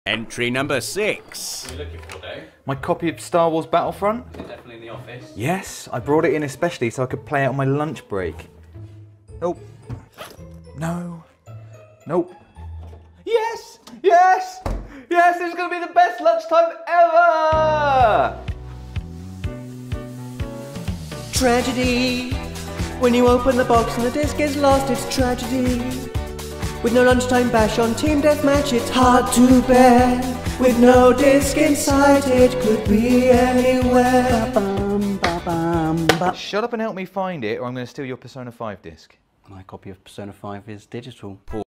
Entry number 6. What are you looking for, Dave? My copy of Star Wars Battlefront? Is it definitely in the office? Yes, I brought it in especially so I could play it on my lunch break. Nope. No. Nope. Yes! Yes! Yes, this is going to be the best lunchtime ever! Tragedy. When you open the box and the disc is lost, it's tragedy. With no lunchtime bash on Team Deathmatch, it's hard to bear. With no disc inside, it could be anywhere. Shut up and help me find it, or I'm going to steal your Persona 5 disc. My copy of Persona 5 is digital.